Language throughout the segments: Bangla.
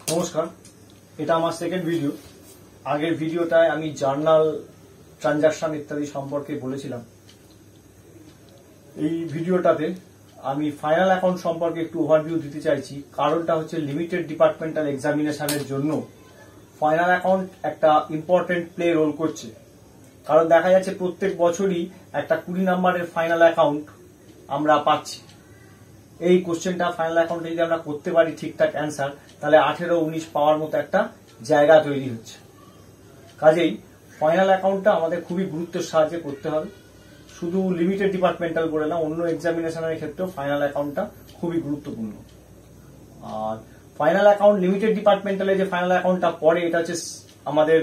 নমস্কার, এটা আমার সেকেন্ড ভিডিও। আগের ভিডিওটায় আমি জার্নাল ট্রানজাকশন ইত্যাদি সম্পর্কে বলেছিলাম। এই ভিডিওটাতে আমি ফাইনাল অ্যাকাউন্ট সম্পর্কে একটু ওভারভিউ দিতে চাইছি। কারণটা হচ্ছে লিমিটেড ডিপার্টমেন্টাল এক্সামিনেশনের জন্য ফাইনাল অ্যাকাউন্ট একটা ইম্পর্টেন্ট প্লে রোল করছে। কারণ দেখা যাচ্ছে প্রত্যেক বছরই একটা 20 নম্বরের ফাইনাল অ্যাকাউন্ট আমরা পাচ্ছি। এই কোশ্চেনটা ফাইনাল অ্যাকাউন্টে যদি আমরা করতে পারি ঠিকঠাক অ্যান্সার, তাহলে 18-19 পাওয়ার মতো একটা জায়গা তৈরি হচ্ছে। কাজেই ফাইনাল অ্যাকাউন্টটা আমাদের খুবই গুরুত্বের সাহায্যে করতে হবে। শুধু লিমিটেড ডিপার্টমেন্টাল বলে না, অন্য এক্সামিনেশনের ক্ষেত্রেও ফাইনাল অ্যাকাউন্টটা খুবই গুরুত্বপূর্ণ। আর ফাইনাল অ্যাকাউন্ট লিমিটেড ডিপার্টমেন্টালে যে ফাইনাল অ্যাকাউন্টটা পড়ে, এটা হচ্ছে আমাদের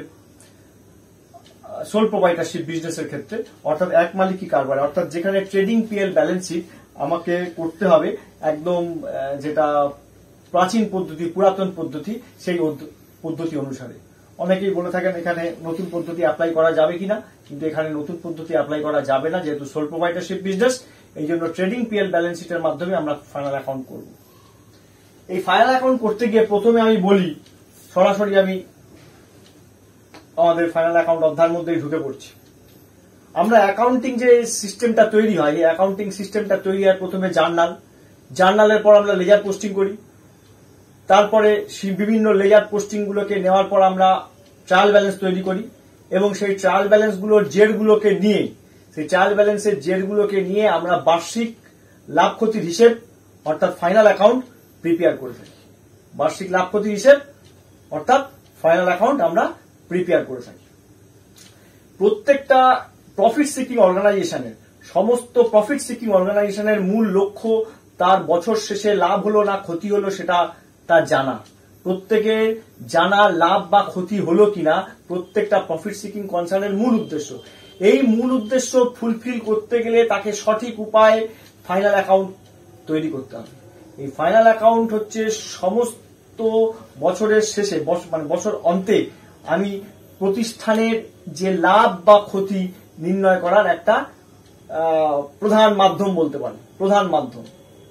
সোল প্রোপাইটারশিপ বিজনেসের ক্ষেত্রে, অর্থাৎ এক মালিকি কারবার, অর্থাৎ যেখানে ট্রেডিং পিএল ব্যালেন্স শিট আমাকে করতে হবে একদম যেটা প্রাচীন পদ্ধতি, পুরাতন পদ্ধতি, সেই পদ্ধতি অনুসারে। অনেকেই বলে থাকেন এখানে নতুন পদ্ধতি অ্যাপ্লাই করা যাবে কিনা, কিন্তু এখানে নতুন পদ্ধতি অ্যাপ্লাই করা যাবে না, যেহেতু সোল প্রোপাইটারশিপ বিজনেস। এই জন্য ট্রেডিং পিএল ব্যালেন্স শিটের মাধ্যমে আমরা ফাইনাল অ্যাকাউন্ট করব। এই ফাইনাল অ্যাকাউন্ট করতে গিয়ে প্রথমে আমি বলি, সরাসরি আমি আমাদের ফাইনাল অ্যাকাউন্ট অধ্যায়ের মধ্যেই ঢুকে পড়ছি। আমরা অ্যাকাউন্টিং যে সিস্টেমটা তৈরি হয়, এই অ্যাকাউন্টিং সিস্টেমটা তৈরি হয় প্রথমে জার্নালের পর আমরা লেজার পোস্টিং করি। তারপরে বিভিন্ন লেজার পোস্টিং গুলোকে নেওয়ার পর আমরা ট্রায়াল ব্যালেন্স তৈরি করি, এবং সেই ট্রায়াল ব্যালেন্স গুলোর জেরগুলোকে নিয়ে, সেই ট্রায়াল ব্যালেন্সের জেরগুলোকে নিয়ে আমরা বার্ষিক লাভ ক্ষতির হিসেব অর্থাৎ ফাইনাল অ্যাকাউন্ট প্রিপেয়ার করে থাকি। বার্ষিক লাভ ক্ষতির হিসেব অর্থাৎ ফাইনাল অ্যাকাউন্ট আমরা প্রিপেয়ার করে থাকি। প্রত্যেকটা প্রফিট সিকিং অর্গানাইজেশনের, সমস্ত প্রফিট সিকিং অর্গানাইজেশনের মূল লক্ষ্য তার বছর শেষে লাভ হলো না ক্ষতি হলো সেটা তার জানা। প্রত্যেকে জানা লাভ বা ক্ষতি হলো কিনা প্রত্যেকটা প্রফিট সিকিং কনসার্নের মূল উদ্দেশ্য। এই মূল উদ্দেশ্য ফুলফিল করতে গেলে তাকে সঠিক উপায়ে ফাইনাল অ্যাকাউন্ট তৈরি করতে হবে। এই ফাইনাল অ্যাকাউন্ট হচ্ছে সমস্ত বছরের শেষে, মানে বছর অন্তে আমি প্রতিষ্ঠানের যে লাভ বা ক্ষতি নির্ণয় করার একটা প্রধান মাধ্যম বলতে পারি, প্রধান মাধ্যম।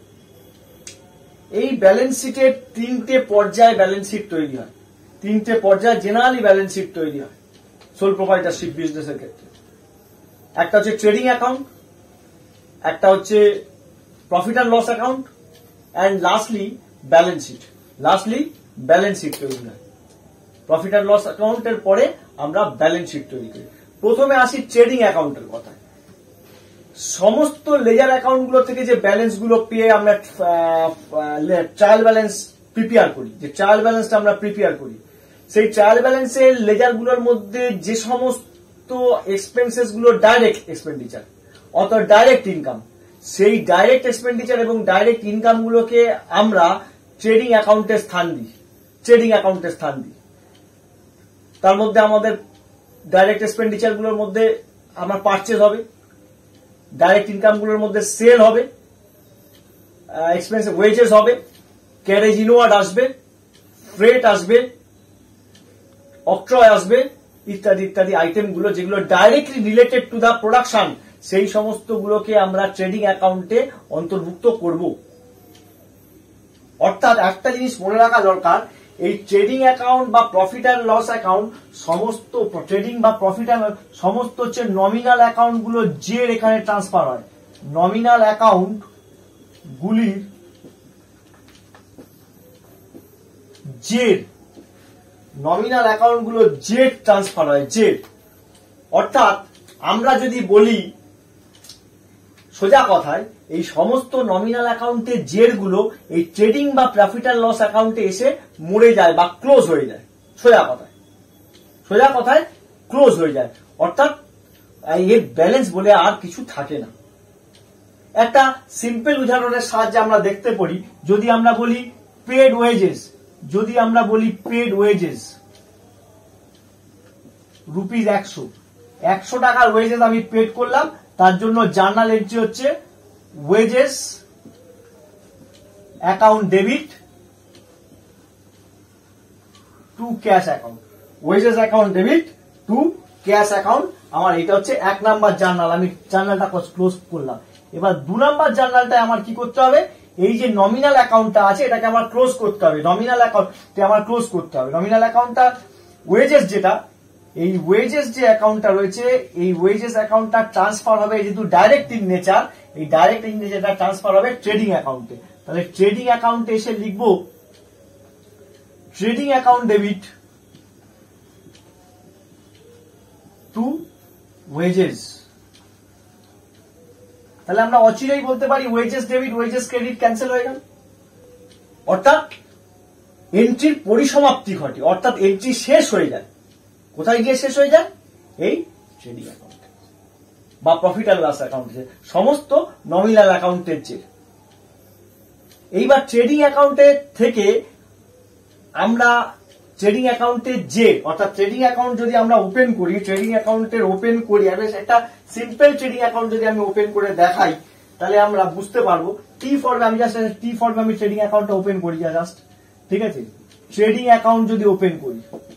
এই ব্যালেন্স শিটের 3টে পর্যায়ে ব্যালেন্স শিট তৈরি হয়। 3টে পর্যায়ে জেনারেলি ব্যালেন্স শিট তৈরি হয় সোল প্রোপাইটারশিপ বিজনেসের ক্ষেত্রে। একটা হচ্ছে ট্রেডিং অ্যাকাউন্ট, একটা হচ্ছে profit and loss account, and lastly balance sheet. Balance sheet তৈরি হয়। প্রফিট অ্যান্ড লস অ্যাকাউন্টের পরে আমরা ব্যালেন্স শিট তৈরি করি। প্রথমে আসি ট্রেডিং অ্যাকাউন্টের কথা। সমস্ত লেজার অ্যাকাউন্ট গুলো থেকে যে ব্যালেন্স গুলো পেয়ে আমরা ট্রায়াল ব্যালেন্স প্রিপেয়ার করি, যে ট্রায়াল ব্যালেন্সটা আমরা প্রিপেয়ার করি, সেই ট্রায়াল ব্যালেন্সের লেজার গুলোর মধ্যে যে সমস্ত এক্সপেন্সেস গুলো ডাইরেক্ট এক্সপেন্ডিচার অর্থাৎ ডাইরেক্ট ইনকাম, সেই ডাইরেক্ট এক্সপেন্ডিচার এবং ডাইরেক্ট ইনকাম গুলোকে আমরা ট্রেডিং অ্যাকাউন্টে স্থান দিই। তার মধ্যে আমাদের ডাইরেক্ট এক্সপেন্ডিচার গুলোর মধ্যে আমার পারচেজ হবে, ডাইরেক্ট ইনকাম গুলোর মধ্যে সেল হবে, এক্সপেন্স ওয়েজেস হবে, ক্যারেজ ইনওয়ার্ড আসবে, ফ্রেট আসবে, অক্ট্রয় আসবে, ইত্যাদি ইত্যাদি আইটেম গুলো যেগুলো directly related to the production, সেই সমস্ত গুলোকে আমরা ট্রেডিং অ্যাকাউন্টে অন্তর্ভুক্ত করব। অর্থাৎ একটা জিনিস মনে রাখা দরকার, এই ট্রেডিং অ্যাকাউন্ট বা প্রফিট অ্যান্ড লস অ্যাকাউন্ট, সমস্ত ট্রেডিং বা প্রফিট অ্যান্ড সমস্ত হচ্ছে নমিনাল অ্যাকাউন্ট গুলো জের এখানে ট্রান্সফার হয়। নমিনাল অ্যাকাউন্ট গুলির নমিনাল অ্যাকাউন্ট গুলো জেড ট্রান্সফার হয়, জেড। অর্থাৎ আমরা যদি বলি সোজা কথায়, এই সমস্ত নমিনাল অ্যাকাউন্টের জের গুলো এই ট্রেডিং বা প্রফিট অ্যান্ড লস অ্যাকাউন্টে এসে মরে যায় বা ক্লোজ হয়ে যায়। সোজা কথায় ক্লোজ হয়ে যায়, অর্থাৎ এর ব্যালেন্স বলে আর কিছু থাকে না। একটা সিম্পল উদাহরণের সাহায্যে আমরা দেখতে পারি। যদি আমরা বলি পেড ওয়েজেস, রুপিস 100 টাকার ওয়েজেস আমি পেড করলাম, তার জন্য জার্নাল এন্ট্রি হচ্ছে wages account debit to cash account, wages account debit to cash account. আমার এটা হচ্ছে 1 নাম্বার জার্নাল, আমি জার্নালটা ক্লোজ করলাম। এবার 2 নাম্বার জার্নালটায় আমার কি করতে হবে, এই যে নমিনাল অ্যাকাউন্টটা আছে এটাকে আমার ক্লোজ করতে হবে, নমিনাল অ্যাকাউন্টটা আমার ক্লোজ করতে হবে। নমিনাল অ্যাকাউন্টটা ওয়েজেস যেটা, এই ওয়েজেস যে অ্যাকাউন্টটা রয়েছে এই ওয়েজেস অ্যাকাউন্টটা ট্রান্সফার হবে যেহেতু ডাইরেক্ট ইন নেচার, এই ডাইরেক্ট ইন নেচারটা ট্রান্সফার হবে ট্রেডিং অ্যাকাউন্টে। তাহলে ট্রেডিং অ্যাকাউন্টে এসে লিখবো trading account debit to wages. তাহলে আমরা অচিরেই বলতে পারি wages debit wages credit cancel হয়ে গেল, অর্থাৎ এন্ট্রির পরিসমাপ্তি ঘটে, অর্থাৎ এন্ট্রি শেষ হয়ে যায়। কোথায় গিয়ে শেষ হয়ে যায়? এই ট্রেডিং অ্যাকাউন্টে বা প্রফিট অ্যান্ড লস অ্যাকাউন্টে, সমস্ত নমিনাল অ্যাকাউন্টের চেয়ে। এইবার ট্রেডিং অ্যাকাউন্টে থেকে আমরা ট্রেডিং অ্যাকাউন্টের যে, অর্থাৎ ট্রেডিং অ্যাকাউন্ট যদি আমরা ওপেন করি, ট্রেডিং অ্যাকাউন্টের ওপেন করি, একটা সিম্পল ট্রেডিং অ্যাকাউন্ট যদি আমি ওপেন করে দেখাই তাহলে আমরা বুঝতে পারবো। টি ফর্মে আমি জাস্ট টি ফর্মে আমি ট্রেডিং অ্যাকাউন্টটা ওপেন করি জাস্ট, ঠিক আছে? ট্রেডিং অ্যাকাউন্ট যদি ওপেন করি,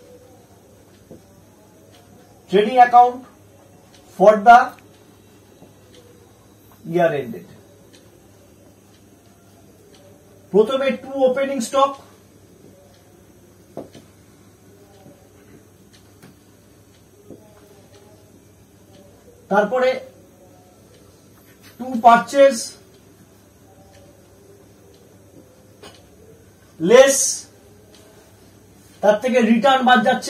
trading account for the year ended, প্রথমে টু ওপেনিং স্টক, তারপরে টু পারচেজ লেস, তার থেকে রিটার্ন বাদ যাচ্ছে,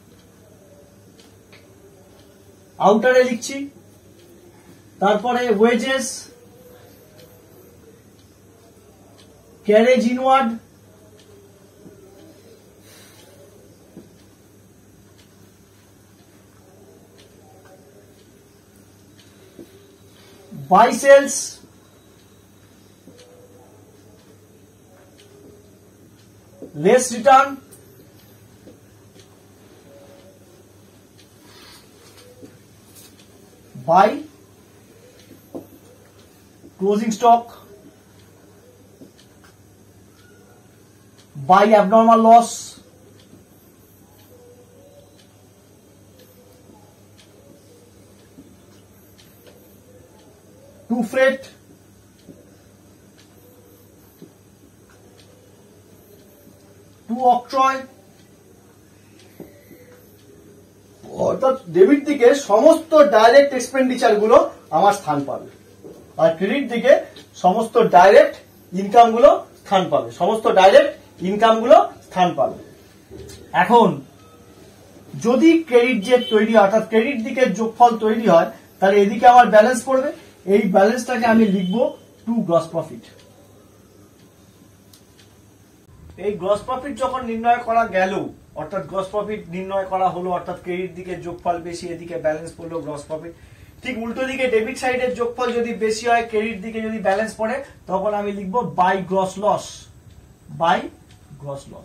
আউটারে লিখছি, তারপরে wages carriage inward, buy sells, less return, buy closing stock, buy abnormal loss, to freight, to octroy, অর্থাৎ ডেবিট দিকে সমস্ত ডাইরেক্ট এক্সপেন্ডিচার গুলো আমার স্থান পাবে, আর ক্রেডিট দিকে সমস্ত ডাইরেক্ট ইনকাম গুলো স্থান পাবে, সমস্ত ডাইরেক্ট ইনকাম গুলো স্থান পাবে। এখন যদি ক্রেডিট যে তৈরি হয়, অর্থাৎ ক্রেডিট দিকে যোগফল তৈরি হয়, তাহলে এদিকে আমার ব্যালেন্স পড়বে, এই ব্যালেন্সটাকে আমি লিখবো টু গ্রস প্রফিট। এই গ্রস প্রফিট যখন নির্ণয় করা গেল, অর্থাৎ গ্রস প্রফিট নির্ণয় করা হলো, অর্থাৎ ক্রেডিট দিকে যোগফল বেশি, এদিকে ব্যালেন্স পড়লো গ্রস প্রফিট। ঠিক উল্টো দিকে ডেবিট সাইডের যোগফল যদি বেশি হয়, ক্রেডিট দিকে যদি ব্যালেন্স পড়ে, তখন আমি লিখবো by gross loss, by gross loss.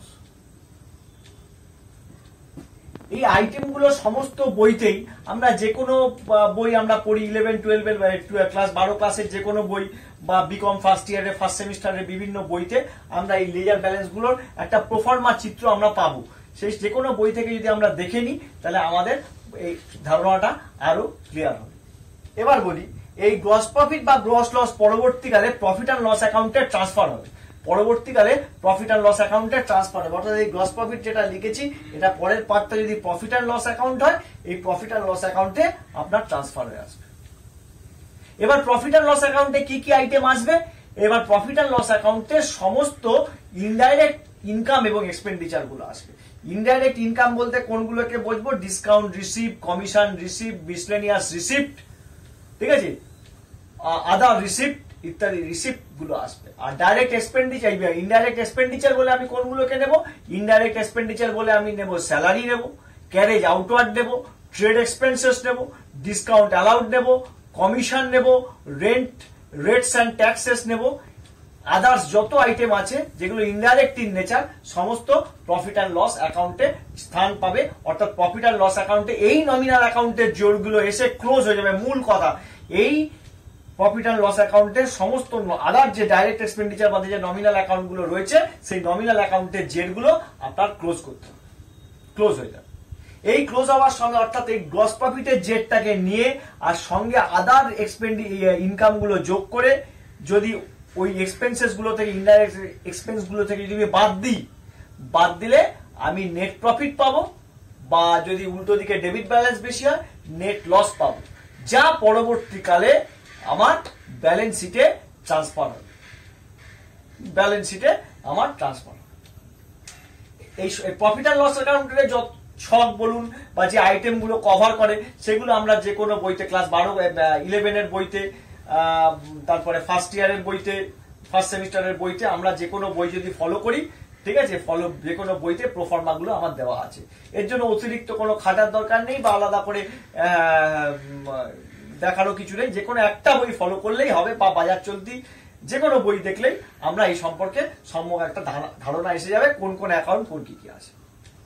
এই আইটেমগুলো সমস্ত বইতেই আমরা যে কোনো বই আমরা পড়ি, 11, 12 ক্লাস 12 ক্লাসের যে কোনো বই বা বিকম ফার্স্ট ইয়ারে ফার্স্ট সেমিস্টারের বিভিন্ন বইতে আমরা এই লেজার ব্যালেন্স গুলোর একটা প্রফর্মা চিত্র আমরা পাবো। সেই যে কোনো বই থেকে যদি আমরা দেখে নিই তাহলে আমাদের এই ধারণাটা আরো ক্লিয়ার হবে। এবার বলি, এই গ্রস প্রফিট বা গ্রস লস পরবর্তীকালে প্রফিট অ্যান্ড লস অ্যাকাউন্টে ট্রান্সফার হবে, পরবর্তীকালে প্রফিট অ্যান্ড লস অ্যাকাউন্টে ট্রান্সফার হবে। অর্থাৎ এই গ্রস প্রফিট যেটা লিখেছি এটা পরের পার্টটা যদি প্রফিট অ্যান্ড লস অ্যাকাউন্ট হয়, এই প্রফিট অ্যান্ড লস অ্যাকাউন্টে আপনার ট্রান্সফার হয়ে আসবে। এবার প্রফিট অ্যান্ড লস অ্যাকাউন্টে কি কি আইটেম আসবে? এবার প্রফিট অ্যান্ড লস অ্যাকাউন্টে সমস্ত ইনডাইরেক্ট ইনকাম এবং এক্সপেন্ডিচার গুলো আসবে। ইনডাইরেক্ট ইনকাম বলতে কোনগুলোকে বুঝবো? Discount receive, commission receive, miscellaneous receipt, ঠিক আছে, আদার রিসিপ্ট ইত্যাদি রিসিপ্ট গুলো আসবে। আর ডাইরেক্ট এক্সপেন্ডিচার, ইনডাইরেক্ট এক্সপেন্ডিচার বলে আমি কোনগুলোকে নেব? ইনডাইরেক্ট এক্সপেন্ডিচার বলে আমি নেব স্যালারি নেব, ক্যারেজ আউটওয়ার্ড নেব, ট্রেড এক্সপেন্সেস নেব, ডিসকাউন্ট অ্যালাউড নেব, কমিশন নেব, রেটস অ্যান্ড ট্যাক্সেস নেব, আদার্স যত আইটেম আছে যেগুলো ইনডাইরেক্ট ইন নেচার সমস্ত প্রফিট অ্যান্ড লস অ্যাকাউন্টে স্থান পাবে। অর্থাৎ প্রফিট অ্যান্ড লস অ্যাকাউন্টে এই নমিনাল অ্যাকাউন্টের জোরগুলো এসে ক্লোজ হয়ে যাবে। মূল কথা, এই প্রফিট অ্যান্ড লস অ্যাকাউন্টের সমস্ত আদার যে ডাইরেক্ট এক্সপেন্ডিচার বাদে যে নমিনাল অ্যাকাউন্ট গুলো রয়েছে, সেই নমিনাল অ্যাকাউন্টের জেরগুলো আপনার ক্লোজ করতে হবে, ক্লোজ হয়ে যাবে। এই ক্লোজ হওয়ার সঙ্গে, অর্থাৎ এই গ্রস প্রফিটের জেটটাকে নিয়ে আর সঙ্গে আদার ইনকাম গুলো যোগ করে যদি ওই এক্সপেন্সেস গুলো থেকে, ইনডাইরেক্ট এক্সপেন্স গুলো থেকে যদি বাদ দিলে আমি নেট প্রফিট পাবো, বা যদি উল্টো দিকে ডেবিট ব্যালেন্স বেশি হয় নেট লস পাবো, যা পরবর্তীকালে আমার ব্যালেন্স শিটে ট্রান্সফার হবে। এই প্রফিট অ্যান্ড লস অ্যাকাউন্টের যত ছক বলুন বা যে আইটেম গুলো কভার করে সেগুলো আমরা যে কোনো বইতে, ক্লাস 11 বইতে, তারপরে ফার্স্ট ইয়ারের বইতে, ফার্স্ট সেমিস্টারের বইতে, আমরা যে কোনো বই যদি ফলো করি, ঠিক আছে, যে কোনো বইতে প্রোফর্মা গুলো আমার দেওয়া আছে। এর জন্য অতিরিক্ত কোনো খাটার দরকার নেই বা আলাদা করে দেখারও কিছু নেই, যে কোনো একটা বই ফলো করলেই হবে, বা বাজার চলতি যে কোনো বই দেখলেই আমরা এই সম্পর্কে সম্যক একটা ধারণা এসে যাবে কোন কোন অ্যাকাউন্ট কোন কি কি আছে।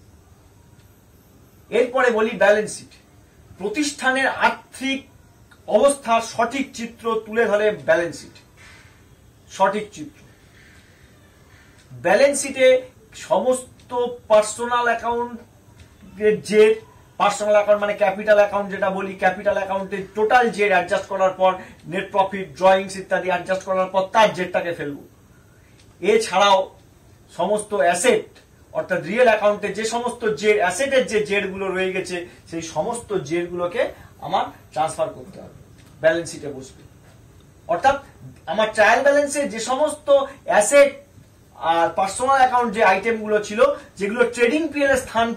এরপরে বলি ব্যালেন্স শিট। প্রতিষ্ঠানের আর্থিক অবস্থার সঠিক চিত্র তুলে ধরে ব্যালেন্স শিট। সঠিক চিত্র ব্যালেন্স শিটে সমস্ত পার্সোনাল অ্যাকাউন্টের যে পার্সোনাল অ্যাকাউন্ট মানে ক্যাপিটাল অ্যাকাউন্ট যেটা বলি, ক্যাপিটাল অ্যাকাউন্টের টোটাল জেড অ্যাডজাস্ট করার পর, নেট প্রফিট, ড্রয়িংস ইত্যাদি অ্যাডজাস্ট করার পর তার জেডটাকে ফেলবো। এছাড়াও সমস্ত অ্যাসেট অর্থাৎ রিয়েল অ্যাকাউন্টে যে সমস্ত জেড, অ্যাসেটের যে জেড গুলো রয়ে গেছে সেই সমস্ত জেড গুলোকে আমার ট্রান্সফার করতে হবে, ব্যালেন্স শিটে বসবে। অর্থাৎ আমার ট্রায়াল ব্যালেন্সে যে সমস্ত অ্যাসেট আর পার্সোনাল অ্যাকাউন্ট যে আইটেম গুলো ছিল যেগুলো ট্রেডিং পিএল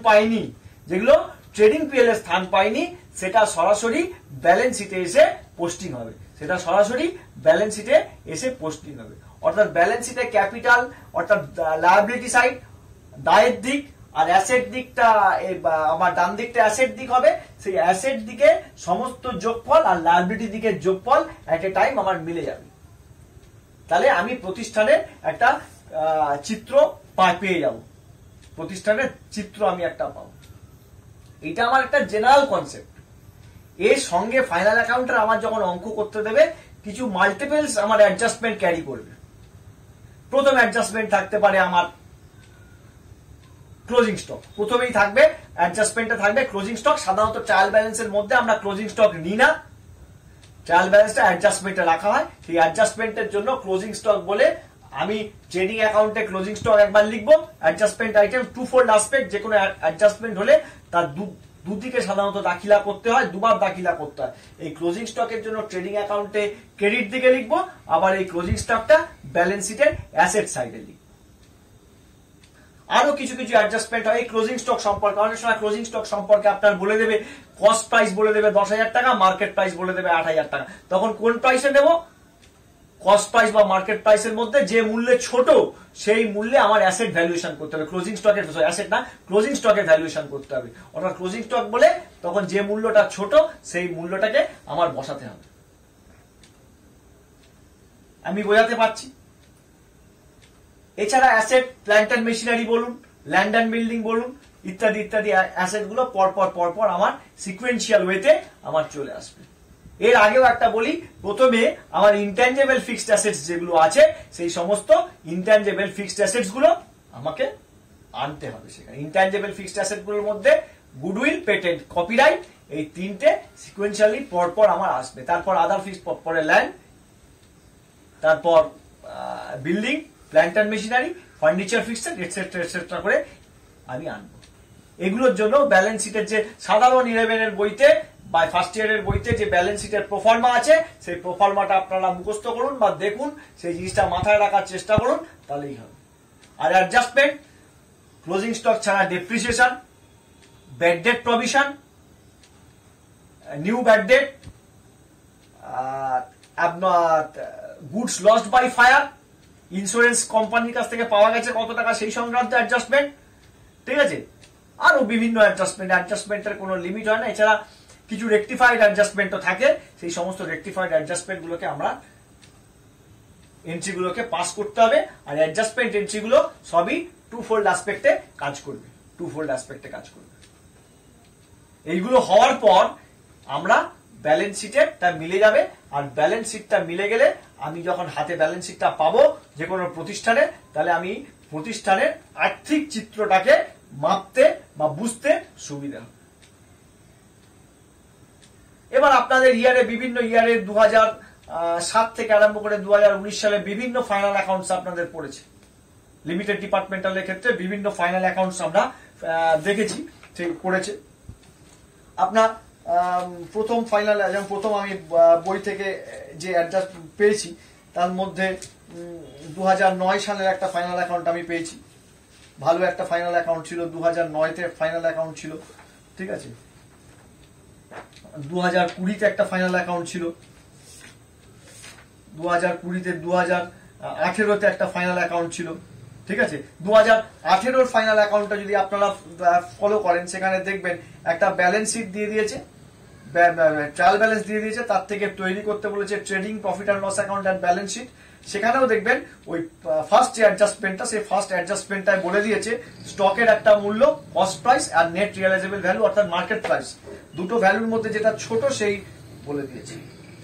এর স্থান পায়নি, সেটা সরাসরি ব্যালেন্স শিটে এসে পোস্টিং হবে। অর্থাৎ ব্যালেন্স শিটে ক্যাপিটাল অর্থাৎ লায়াবিলিটি সাইড দায়ের দিক, আর অ্যাসেট দিকটা আমার ডান দিকটা অ্যাসেট দিক হবে। সেই অ্যাসেট দিকে সমস্ত যোগফল আর লায়াবিলিটি দিকের যোগফল এট এ টাইম আমার মিলে যাবে। তাহলে আমি প্রতিষ্ঠানের একটা চিত্র পেয়ে যাব, প্রতিষ্ঠানের চিত্র আমি একটা পাবো। এটা আমার একটা জেনারেল কনসেপ্ট। এর সঙ্গে ফাইনাল অ্যাকাউন্টের আমার যখন অঙ্ক করতে দেবে কিছু মাল্টিপলস আমার অ্যাডজাস্টমেন্ট ক্যারি করবে। প্রথম অ্যাডজাস্টমেন্ট থাকতে পারে আমার ক্লোজিং স্টক, প্রথমেই থাকবে অ্যাডজাস্টমেন্টে থাকবে ক্লোজিং স্টক। সাধারণত ট্রায়াল ব্যালেন্সের মধ্যে আমরা ক্লোজিং স্টক নিই না, ট্রায়াল ব্যালেন্সটা অ্যাডজাস্টমেন্টে রাখা হয়। সেই অ্যাডজাস্টমেন্টের জন্য ক্লোজিং স্টক বলে আমি ট্রেডিং অ্যাকাউন্টে ক্লোজিং স্টক একবার লিখবো। Adjustment item two fold aspect, যে কোনো অ্যাডজাস্টমেন্ট হলে তার দুদিকে সাধারণত দাখিলা করতে হয়, দুবার দাখিলা করতে হয়। এই ক্লোজিং স্টকের জন্য ট্রেডিং অ্যাকাউন্টে ক্রেডিট দিকে লিখবো, আবার এই ক্লোজিং স্টকটা ব্যালেন্স শিটের অ্যাসেট সাইডে লিখবো। আরো কিছু অ্যাডজাস্টমেন্ট হয় এই ক্লোজিং স্টক সম্পর্কে। অনেক সময় ক্লোজিং স্টক সম্পর্কে আপনার বলে দেবে, কস্ট প্রাইস বলে দেবে 10,000 টাকা, মার্কেট প্রাইস বলে দেবে 8,000 টাকা। তখন কোন প্রাইসে নেব? কস্ট প্রাইস বা মার্কেট প্রাইসের মধ্যে যে মূল্যে ছোট সেই মূল্যে আমার অ্যাসেট ভ্যালুয়েশন করতে হবে। ক্লোজিং স্টকের অ্যাসেট না, ক্লোজিং স্টকের ভ্যালুয়েশন করতে হবে। অর্থাৎ ক্লোজিং স্টক বলে তখন যে মূল্যটা ছোট সেই মূল্যটাকে আমার বসাতে হবে। আমি বোঝাতে পারছি? এছাড়া অ্যাসেট, প্ল্যান্ট অ্যান্ড মেশিনারি বলুন, ল্যান্ড অ্যান্ড বিল্ডিং বলুন, ইত্যাদি ইত্যাদি অ্যাসেট গুলো পরপর আমার সিকুয়েন্সিয়াল ওয়েতে আমার চলে আসবে। এর আগেও একটা বলি, প্রথমে আমার ইনট্যাঞ্জেবল ফিক্সড অ্যাসেটস যেগুলো আছে সেই সমস্ত ইনট্যাঞ্জেবল ফিক্সড অ্যাসেটস গুলো আমাকে আনতে হবে। সেখানে ইনট্যাঞ্জেবল ফিক্সড অ্যাসেট গুলোর মধ্যে গুডউইল, পেটেন্ট, কপিরাইট, এই তিনটে সিকুয়েন্সিয়ালি পরপর আমার আসবে। তারপর আদার ফিক্সড, পরে ল্যান্ড, তারপর building, plant and machinery, furniture fixed etcetera করে আমি আনবো। এগুলোর জন্য ব্যালেন্স শিটের যে সাধারণ 11 এর বইতে বা ফার্স্ট ইয়ারের বইতে যে ব্যালেন্স শিটের প্রোফর্মা আছে সেই প্রোফর্মাটা আপনারা মুখস্থ করুন বা দেখুন, সেই জিনিসটা মাথায় রাখার চেষ্টা করুন, তাহলেই হবে। আর অ্যাডজাস্টমেন্ট, ক্লোজিং স্টক ছাড়া depreciation, bad debt provision, new bad debt, goods lost by fire, insurance কোম্পানির কাছ থেকে পাওয়া গেছে কত টাকা সেই সংক্রান্ত অ্যাডজাস্টমেন্ট, ঠিক আছে। আরো বিভিন্ন অ্যাডজাস্টমেন্টের কোনো লিমিট হয় না। এছাড়া কিছু রেকটিফাইড অ্যাডজাস্টমেন্টও থাকে, সেই সমস্ত রেকটিফাইড অ্যাডজাস্টমেন্ট গুলোকে আমরা এন্ট্রিগুলোকে পাস করতে হবে। আর অ্যাডজাস্টমেন্ট এন্ট্রিগুলো সবই টু ফোল্ড অ্যাসপেক্টে কাজ করবে, এইগুলো হওয়ার পর আমরা ব্যালেন্স শিটটা মিলে যাবে। আর ব্যালেন্স শিটটা মিলে গেলে আমি যখন হাতে ব্যালেন্স শিটটা পাবো যে কোনো প্রতিষ্ঠানে, তাহলে আমি প্রতিষ্ঠানের আর্থিক চিত্রটাকে মাপতে বা বুঝতে সুবিধা হবে। এবার আপনাদের ইয়ারে, বিভিন্ন ইয়ারে 2000 2007 থেকে আরম্ভ করে 2019 সালে বিভিন্ন ফাইনাল অ্যাকাউন্টস আপনাদের পড়েছে। লিমিটেড ডিপার্টমেন্টালের ক্ষেত্রে বিভিন্ন ফাইনাল অ্যাকাউন্টস আমরা দেখেছি পড়েছে। আপনার প্রথম ফাইনাল, যেমন প্রথম আমি বই থেকে যে অ্যাডজাস্ট পেয়েছি তার মধ্যে 2009 সালের একটা ফাইনাল অ্যাকাউন্ট আমি পেয়েছি। ভালো একটা ফাইনাল অ্যাকাউন্ট ছিল, 2009-তে ফাইনাল অ্যাকাউন্ট ছিল, ঠিক আছে। 2020-তে একটা ফাইনাল অ্যাকাউন্ট ছিল, 2020-তে, 2018-তে একটা ফাইনাল অ্যাকাউন্ট ছিল, ঠিক আছে। 2018-র ফাইনাল অ্যাকাউন্টটা যদি আপনারা ফলো করেন, সেখানে দেখবেন একটা ব্যালেন্স শিট দিয়ে দিয়েছে, ট্রায়াল ব্যালেন্স দিয়ে দিয়েছে, তার থেকে তৈরি করতে বলেছে trading profit and loss account and balance sheet. সেখানেও দেখবেন ওই ফার্স্ট যে অ্যাডজাস্টমেন্টটা, সেই ফার্স্ট অ্যাডজাস্টমেন্টটায় বলে দিয়েছে স্টকের একটা মূল্য, কস্ট প্রাইস আর নেট রিয়ালাইজেবল ভ্যালু অর্থাৎ মার্কেট প্রাইস, দুটো ভ্যালুর মধ্যে যেটা ছোট সেই বলে দিয়েছে।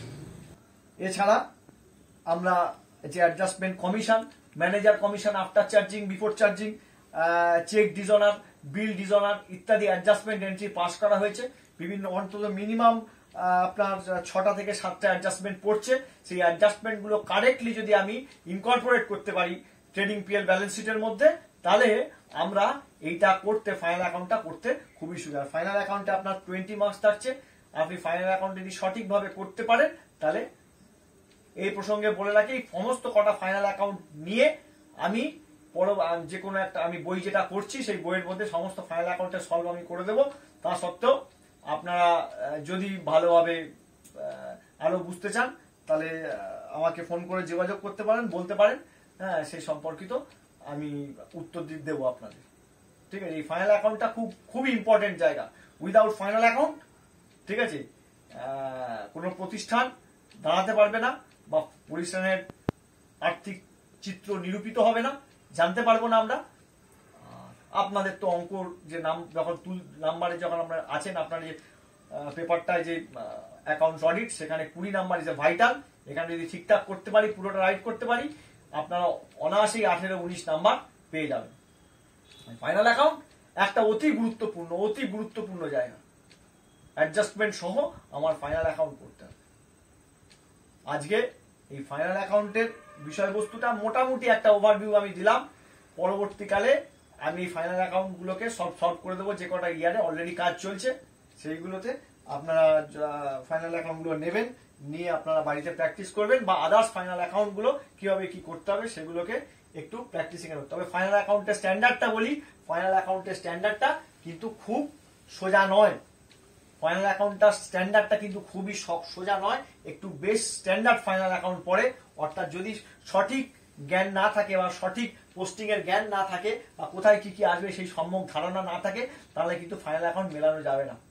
এছাড়া আমরা যে adjustment commission, manager commission, after charging, before charging, cheque dishonour, bill dishonour ইত্যাদি অ্যাডজাস্টমেন্ট এন্ট্রি পাস করা হয়েছে। বিভিন্ন অন্তত মিনিমাম আপনার 6টা থেকে 7টা অ্যাডজাস্টমেন্ট পড়ছে। সেই অ্যাডজাস্টমেন্ট গুলো কারেক্টলি যদি আমি ইনকর্পোরেট করতে পারি ট্রেডিং পিএল ব্যালেন্স শিটের মধ্যে, তাহলে আমরা এইটা করতে, ফাইনাল অ্যাকাউন্টটা করতে খুবই সুবিধা। ফাইনাল অ্যাকাউন্টে আপনার 20 মার্কস থাকছে। আপনি ফাইনাল অ্যাকাউন্ট যদি সঠিকভাবে করতে পারেন, তাহলে এই প্রসঙ্গে বলে রাখি, সমস্ত কটা ফাইনাল অ্যাকাউন্ট নিয়ে আমি যে কোনো একটা আমি বই যেটা করছি সেই বইয়ের মধ্যে সমস্ত ফাইনাল অ্যাকাউন্টের সলভ আমি করে দেবো। তা সত্ত্বেও আপনারা যদি ভালোভাবে আরো বুঝতে চান, তাহলে আমাকে ফোন করে যোগাযোগ করতে পারেন, বলতে পারেন, হ্যাঁ, সেই সম্পর্কিত আমি উত্তর দেবো আপনাদের, ঠিক আছে। এই ফাইনাল অ্যাকাউন্টটা খুবই ইম্পর্টেন্ট জায়গা। উইদাউট ফাইনাল অ্যাকাউন্ট, ঠিক আছে, কোনো প্রতিষ্ঠান দাঁড়াতে পারবে না বা প্রতিষ্ঠানের আর্থিক চিত্র নিরূপিত হবে না, জানতে পারবো না আমরা। আপনাদের তো অঙ্কর যে যখন নাম্বারে যখন আমরা আছেন, আপনার যে পেপারটায় যে অ্যাকাউন্ট অডিট, সেখানে 20 নাম্বার ইজ ভাইটাল। এখানে যদি ঠিকঠাক করতে পারি, পুরোটা রাইট করতে পারি, আপনারা অনায়াসেই 18-19 নাম্বার পেয়ে যাবেন। ফাইনাল অ্যাকাউন্ট একটা অতি গুরুত্বপূর্ণ জায়গা। অ্যাডজাস্টমেন্ট সহ আমার ফাইনাল অ্যাকাউন্ট করতে হবে। আজকে এই ফাইনাল অ্যাকাউন্টের বিষয়বস্তুটা মোটামুটি একটা ওভারভিউ আমি দিলাম। পরবর্তীকালে আমি ফাইনাল অ্যাকাউন্ট গুলোকে সলভ করে দেবো। যে কটা ইয়ারে অলরেডি কাজ চলছে সেইগুলোতে আপনারা ফাইনাল অ্যাকাউন্ট গুলো নেবেন, নিয়ে আপনারা বাড়িতে প্র্যাকটিস করবেন, বা আদার্স ফাইনাল অ্যাকাউন্ট গুলো কিভাবে কি করতে হবে সেগুলোকে একটু প্র্যাকটিসিং এ করতে হবে। ফাইনাল অ্যাকাউন্টের স্ট্যান্ডার্ডটা বলি, ফাইনাল অ্যাকাউন্টের স্ট্যান্ডার্ডটা কিন্তু খুব সোজা নয়। ফাইনাল অ্যাকাউন্টটার স্ট্যান্ডার্ডটা কিন্তু খুবই সোজা নয়, একটু বেশ স্ট্যান্ডার্ড ফাইনাল অ্যাকাউন্ট পড়ে। অর্থাৎ যদি সঠিক জ্ঞান না থাকে বা সঠিক পোস্টিং এর জ্ঞান না থাকে বা কোথায় কি কি আসবে সেই সম্যক ধারণা না থাকে, তাহলে কিন্তু ফাইনাল অ্যাকাউন্ট মেলানো যাবে না।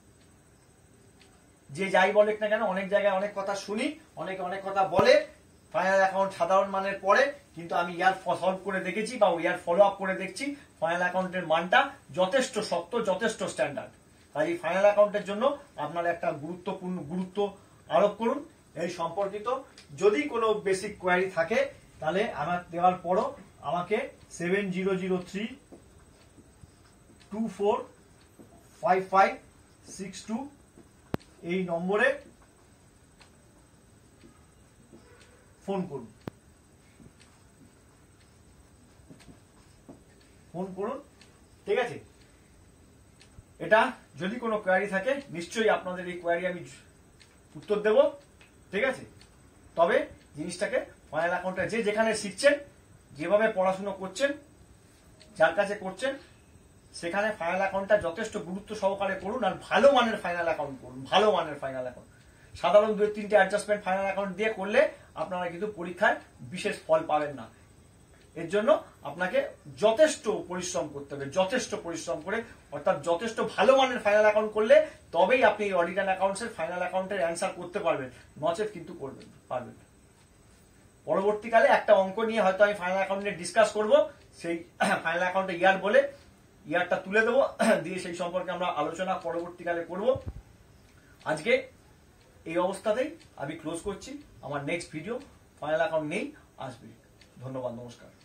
যে যাই বলে না কেন, অনেক জায়গায় অনেক কথা শুনি, অনেকে অনেক কথা বলে, ফাইনাল অ্যাকাউন্ট সাধারণ মানের পড়ে, কিন্তু আমি ইয়ার সলভ করে দেখেছি বা ইয়ার ফলো আপ করে দেখছি ফাইনাল অ্যাকাউন্টের মানটা যথেষ্ট শক্ত, যথেষ্ট স্ট্যান্ডার্ড। তাই এই ফাইনাল অ্যাকাউন্টের জন্য আপনারা একটা গুরুত্ব আরোপ করুন। এই সম্পর্কিত যদি কোনো বেসিক কোয়ারি থাকে, তাহলে আমার দেওয়ার পরও আমাকে 7003245562 এই নম্বরে ফোন করুন, ঠিক আছে। এটা যদি কোনো কোয়ারি থাকে, নিশ্চয়ই আপনাদের এই কোয়ারি আমি উত্তর দেব, ঠিক আছে। তবে জিনিসটাকে ফাইনাল অ্যাকাউন্টে যে যেখানে শিখছেন, যেভাবে পড়াশোনা করছেন, যার কাছে করছেন, সেখানে ফাইনাল অ্যাকাউন্টটা যথেষ্ট গুরুত্ব সহকারে করুন, আর ভালো মানের ফাইনাল অ্যাকাউন্ট করুন, ভালো মানের ফাইনাল অ্যাকাউন্ট। সাধারণ 2-3টে অ্যাডজাস্টমেন্ট ফাইনাল অ্যাকাউন্ট দিয়ে করলে আপনারা কিন্তু পরীক্ষায় বিশেষ ফল পাবেন না। এর জন্য আপনাকে যথেষ্ট পরিশ্রম করতে হবে, যথেষ্ট পরিশ্রম করে, অর্থাৎ যথেষ্ট ভালো মানের ফাইনাল অ্যাকাউন্ট করলে তবেই আপনি অডিট অ্যান্ড অ্যাকাউন্টস এর ফাইনাল অ্যাকাউন্টের অ্যান্সার করতে পারবেন, নচেত কিন্তু পারবেন না। পরবর্তীকালে একটা অঙ্ক নিয়ে হয়তো আমি ফাইনাল অ্যাকাউন্ট নিয়ে ডিসকাস করবো, সেই ফাইনাল অ্যাকাউন্টে ইয়ার বলে ইয়ারটা তুলে দেবো, দিয়ে সেই সম্পর্কে আমরা আলোচনা পরবর্তীকালে করব। আজকে এই অবস্থাতেই আমি ক্লোজ করছি। আমার নেক্সট ভিডিও ফাইনাল অ্যাকাউন্ট নেই, আসবে। ধন্যবাদ, নমস্কার।